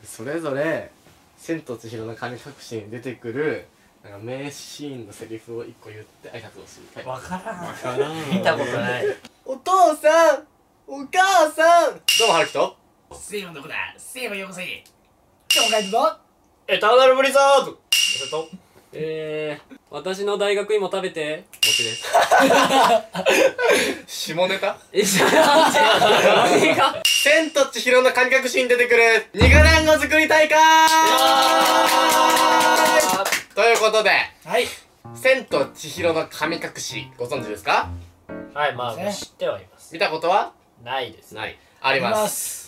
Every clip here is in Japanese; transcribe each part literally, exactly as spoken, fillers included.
それぞれ「千と千尋の神隠し」に出てくるなんか名シーンのセリフを一個言って挨拶をする。 わからん。 わからん。 見たことない。 お父さんお母さん、どうもはるきとせいはどこだ。せいはよこせ。今日帰るぞ。 エターナルブリザード。 それとえー、私の大学芋食べて。 餅です下ネタえ、じゃあ、何が千と千尋の神隠しに出てくるニガ団子作り大会ということで、 はい。 千と千尋の神隠しご存知ですか？ はい、まあ、知ってはいます。 見たことはないです。 ない。あります。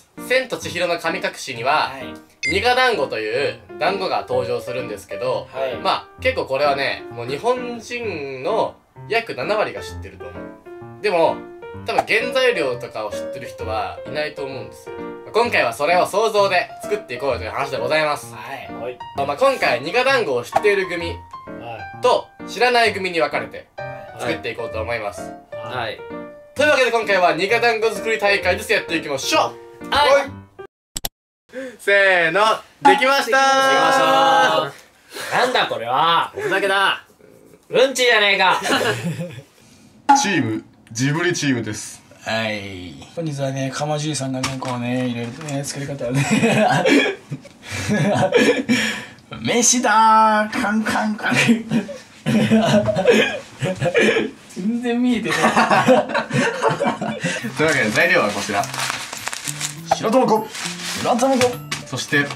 千と千尋の神隠しには、 はい。 ニガ団子という団子が登場するんですけど、 はいまあ結構これはね、もう日本人の約ななわりが知ってると思う。でも多分原材料とかを知ってる人はいないと思うんですよ。今回はそれを想像で作っていこうよという話でございます。 はい。 はい。 まあ今回ニガ団子を知っている組はい。 と知らない組に分かれてはい作っていこうと思います。 はい。 というわけで今回はニガ団子作り大会です。やっていきましょう。 はい。 せーの、できましたー。 なんだこれは。 おふざけだ。 うんちじゃねえか。 チームジブリチームです。 はい。本日はね、かまじいさんがね、こうね、いろいろとね、作り方をね。飯だーカンカンカン。全然見えてない。 というわけで材料はこちら。白玉粉、 白玉粉。 そして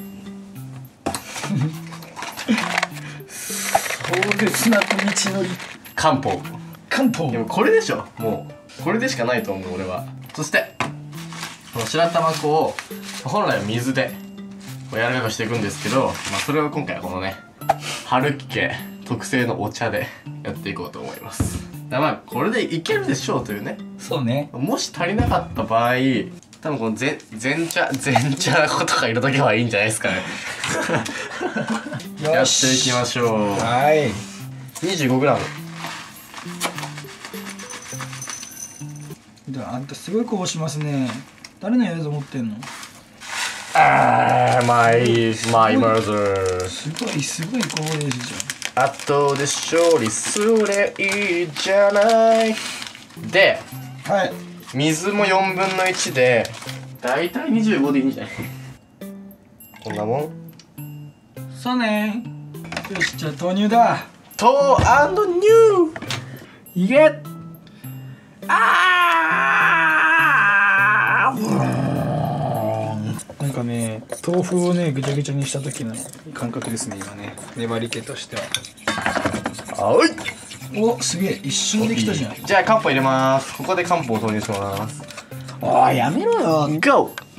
壮絶な道のり。 漢方。 漢方。 でもこれでしょ。もうこれでしかないと思う俺は。そしてこの白玉粉を本来は水でこう柔らかくしていくんですけど、まあそれを今回はこのね春木家特製のお茶でやっていこうと思います。だからまあこれでいけるでしょうというね。 そうね。 もし足りなかった場合、多分この全全茶全茶粉とか入れとけばいいんじゃないですかね。やっていきましょう。 はい。 にじゅうごグラム。 あんたすごいこぼしますね。誰のやつ持ってんの？ あー、マイマイマザー。 すごいすごいこぼれるじ後で勝利すれいいじゃない。で、 ゃん。はい。 水もよんぶんのいちでだいたいにじゅうごでいいんじゃない？こんなもん。 そうね。よし、じゃあ豆乳だ。 とアンドニュー。 いけ。あー。なんかね、豆腐をねぐちゃぐちゃにした時の感覚ですね今ね。粘り気としては。 はい。 お、すげえ一瞬できたじゃん。 じゃあ漢方入れます。ここで漢方を投入します。 おいやめろよ。 ゴー。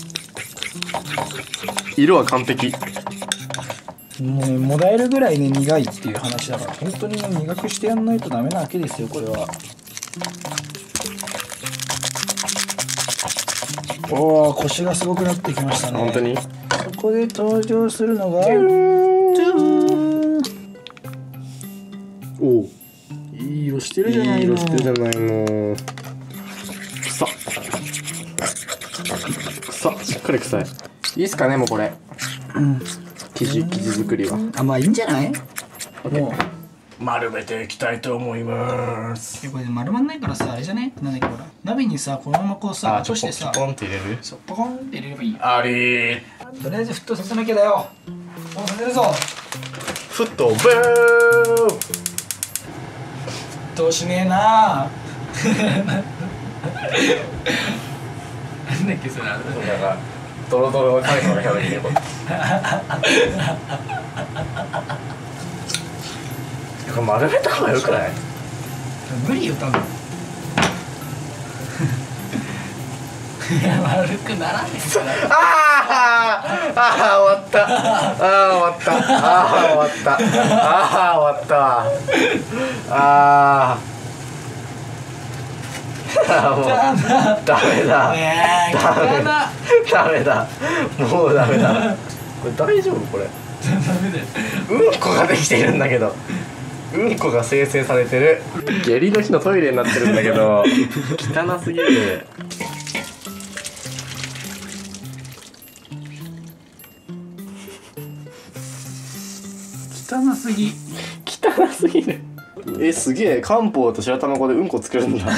色は完璧。 もうね、もらえるぐらいね苦いっていう話だから本当にね苦くしてやんないとダメなわけですよこれは。おお、腰がすごくなってきましたね。 本当に？ ここで登場するのがおお。 いい色してるじゃないの。 いい色してるじゃないの。臭っ。臭っ。しっかり臭い。いいっすかねもうこれ。 うん。 生地生地作りは。 あ、まあいいんじゃない？もう丸めていきたいと思います。 これ丸まんないからさ、あれじゃね？なんだっけほら鍋にさこのままこうさあ、ちょっと落としてさ、 ポンって入れる？ そうポコンって入れればいいよ。 ありー。 とりあえず沸騰させなきゃだよ。もうさせるぞ。 フットブー。 沸騰しねえな。なんだっけそれ。 なんかドロドロの彼のが喋ってる。これ丸めた方がよくない？ 無理よ多分。いや丸くならねえから。 あーあー終わった。あー終わった。あー終わった。あー終わった。あー。もうダメだ。ダメだ。ダメだ。もうダメだ。これ大丈夫これ？ ダメだよ。 うんこができてるんだけど。うんこが生成されてる。下痢の日のトイレになってるんだけど汚すぎる。 汚すぎ。 汚すぎる。 え、すげえ。漢方と白玉粉でうんこ作るんだ。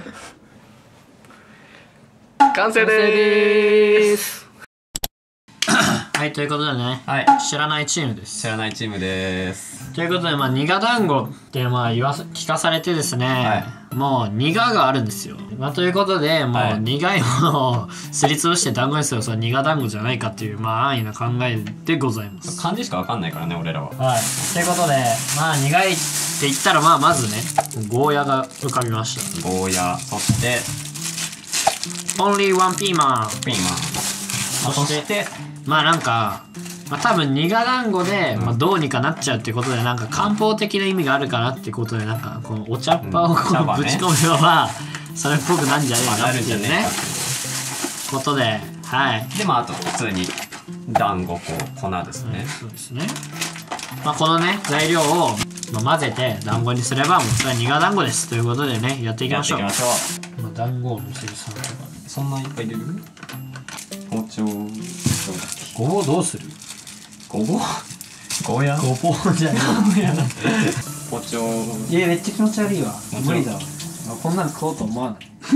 完成でーす。 はい、ということでね、 はい、 知らないチームです。 知らないチームです。 ということで、まあ、ニガ団子ってまあ言わ聞かされてですね、 はもうニガがあるんですよ。まあ、ということで、もはいう苦いものをすりつぶして団子にするそのニガ団子じゃないかっていう、まあ安易な考えでございます。 漢字しかわかんないからね、俺らは。 はい。ということで、まあ苦いって言ったら、まあまずね、ゴーヤが浮かびました。 ゴーヤ、そして、 オンリーワンピーマン。 ピーマン。 そしてまあなんか、まあ、多分ニガ団子で、まあ、どうにかなっちゃうっていうことでなんか漢方的な意味があるかなってことでなんかこのお茶っ葉をこ茶葉ねうぶち込めばそれっぽくなんじゃねえまあかっていうねことで、はいで、まあ、あと、普通に、団子、こう、粉ですね。 そうですね。まあこのね材料を、まあ、混ぜて団子にすればもうそれはニガ団子ですということでねやっていきましょう。 やっていきましょまあ、団子をのせるさんとかね。 う。そんないっぱい入れる包丁、 ごぼうどうする？ ごぼうゴーヤごぼうじゃない。 包丁。 いやめっちゃ気持ち悪いわ。無理だわ。こんなの食おうと思わない。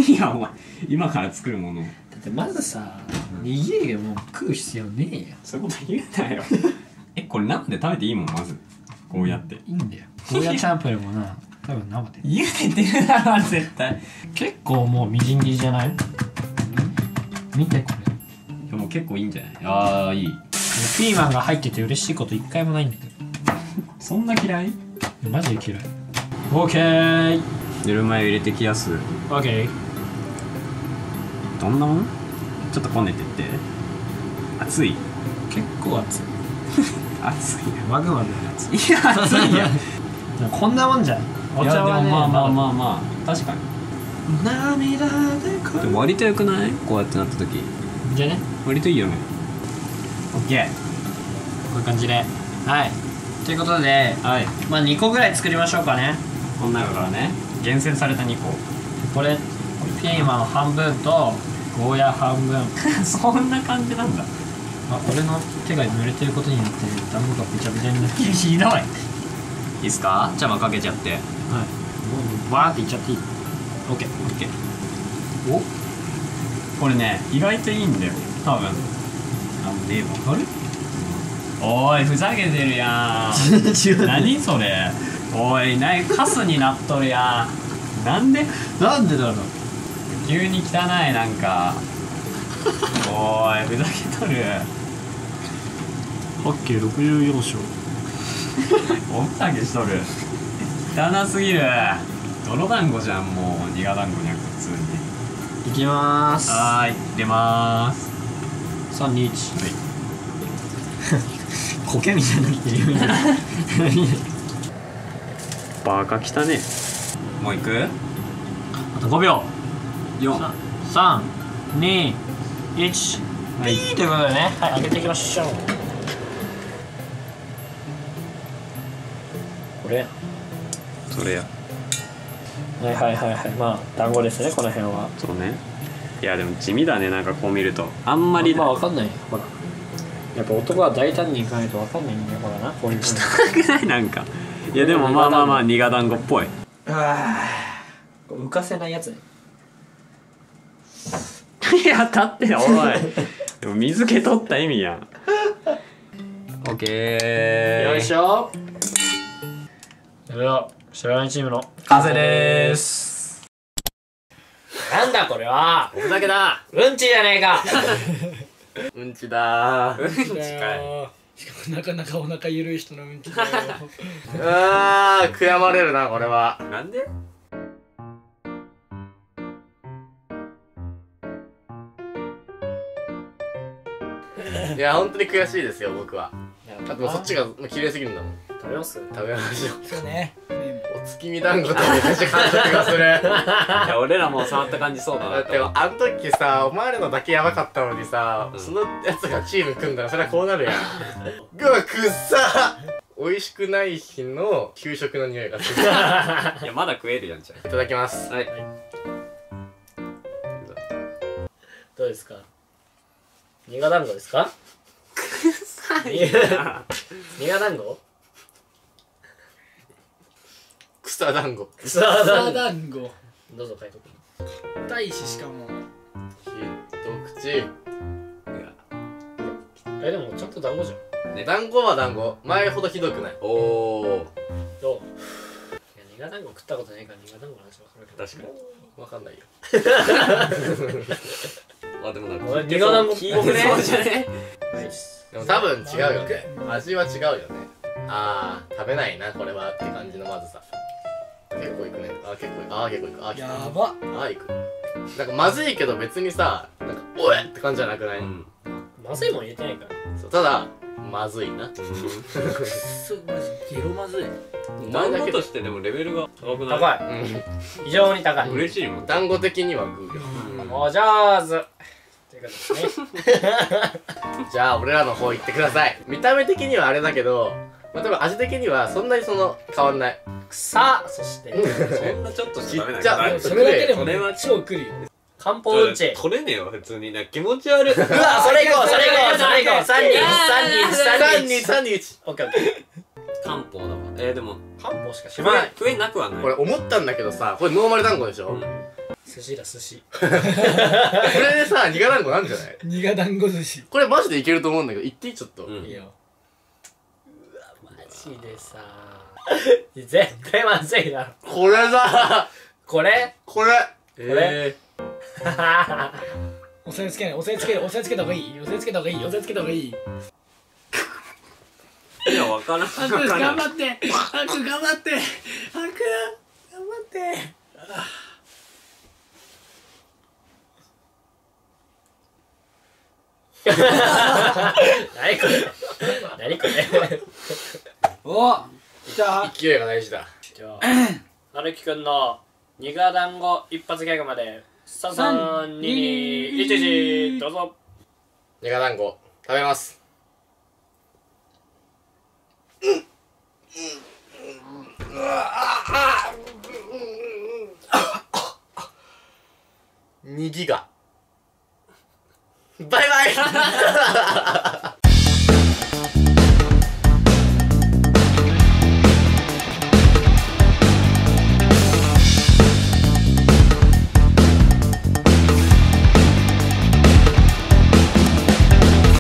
いや、お前、今から作るもの。 だってまずさ、握りがもう食う必要ねえよ。 そういうこと言うなよ。え、これ生で食べていいもん、まず。ゴーヤって。 いいんだよ。ゴーヤチャンプルもな、多分生で。 茹でてるだろ、絶対。 結構もうみじん切りじゃない？見てこれ。 いや、もう結構いいんじゃない？ああ、いい。 ピーマンが入ってて嬉しいこと一回もないんだけそんな嫌い？ ど。マジで嫌い。オーケー。 ぬるま湯入れてきやす。 オーケー。 どんなもん？ちょっとこねてって。熱い？ 結構熱い。 熱いマグマのやつ。 いや、熱いよ。 でもこんなもんじゃん。お茶はね、 まあまあまあ。 あまあ、確かに。 涙でこでも割と良くない？こうやってなった時。 じゃあね、 割といいよね。オッケー。 こういう感じで。はい。ということで、 はい。 まあにこぐらい作りましょうかね。 この中からね、厳選されたにこ。 これ、ピーマン半分と、ゴーヤ半分。 そんな感じなんだ。 あ、俺の手が濡れてることによって団子がべちゃべちゃになってる。ひどい。はい。 いいっすか？茶葉かけちゃって。 もうバーっていっちゃっていい？オッケー。 オッケー。お？これね、意外といいんだよ。多分。あ、ねえわ。 あれ？ おーい、ふざけてるやん。 違う。 何それ？おい、なにカスになっとるやん。なんで？ なんでだろう。 急に汚い、なんか。おーい、ふざけとる。 八景ろくじゅうよん章。 おふざけしとる。汚すぎる。泥団子じゃん、もう。ニガ団子にゃく、普通に。 いきまーす。 はーい、入れまーす。 さん、に、いち。 はい。 苔みたいになってるよ。 バカ汚ね。もういく？ あとごびょう。 よん。 さん、に、いち。 はい。 ということでね、はい、上げていきましょう。これ。 それや。 はいはいはいはい。まあ、団子ですね、この辺は。 そうね。いや、でも地味だね、なんかこう見ると。あんまりまあ、わかんないよ。ほら。やっぱ男は大胆にいかないとわかんないんだよ、ほらな。こういうの。 汚くないなんか。いや、でもまあまあまあ、ニガ団子っぽい。 ああ。浮かせないやつね。 いや、立ってよ、おい。でも水気取った意味やん。オッケー。 よいしょ。それでは、知らないチームの完成でーす。 なんだこれは。 おふざけだ。 うんちじゃねえか。 うんちだー。 うんちかい。 しかもなかなかお腹ゆるい人のうんちだよ。 あー、悔やまれるな、これは。 なんで？ いや、本当に悔しいですよ、僕は。あとそっちがもう綺麗すぎるんだもん。 食べます食べましょう。 そうね。 お月見団子と同じ感覚がする。 いや、俺らも触った感じそうだな。 だってあの時さ、お前らのだけやばかったのにさ、 うんそのやつがチーム組んだらそれはこうなるやん。うわ、くっさ美味しくない日の給食の匂いがする。いいや、まだ食えるやん、じゃただきます。 はい。 どうですか。ニガ団子ですか。ニガ団子。 草団子草草団団子どうぞ書いとく。 大使しかも一口えでもちゃんと団子じゃん。 団子は団子前ほどひどくない。 おおどう？いやニガ団子食ったことないからニガ団子の話わかるけど。 確かにわかんないよ。 あでもなんか俺ニガ団子っぽくね。 そうじゃねでも多分違うよね。味は違うよね。あー食べないなこれはって感じのまずさ。結構いくね。あー結構いく。あー結構いく。あー結構いく。 やばあーいく。なんかまずいけど別にさなんかおえって感じじゃなくない。 うんまずいもん入れてないから。 そうただまずいな。 くそマジゲロまずい団子としてでもレベルが高くない高い。 うん非常に高い。 嬉しいもん団子的にはグーよ。 お上手。ということですね。 じゃあ俺らの方行ってください。見た目的にはあれだけど、まあ、多分味的にはそんなにその変わんない。 さあそしてそんなちょっとしか食べないちっちゃからそれだけでもねそれは超来るよ漢方うんち。 取れねえよ普通になんか気持ち悪い。 うわそれ行こうそれ行こうそれ行こう。三人三人三三人。 二三二一。 オッケーオッケー。 漢方だわ。えー、でも漢方しか知食らない。 え食えなくはない。 これ思ったんだけどさ、これノーマル団子でしょ。 うん寿司だ寿司。 これでさニガ団子なんじゃない。 ニガ団子寿司これマジでいけると思うんだけど、言っていいちょっと。 うんいいよ。うわマジでさ。絶対まずいな。 これだこれ？ これえおせんつけないおせんつけるおせんつけた方がいいおせんつけた方がいーおせんつけた方がいいー、いやわからんわハクからん。 頑張ってハク頑張ってハク頑張って何これ何これ。 お来た勢いが大事だ。 じゃあなるきくんのニガ団子一発ギャグまでさんさんににいちいちどうぞ。 ニガ団子食べます。にギガバイバイ